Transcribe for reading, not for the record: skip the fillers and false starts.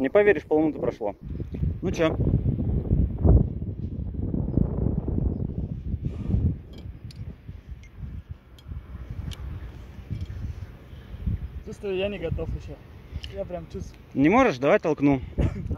Не поверишь, полминуты прошло. Ну чё? Чувствую, я не готов еще. Я прям чувствую. Не можешь? Давай толкну.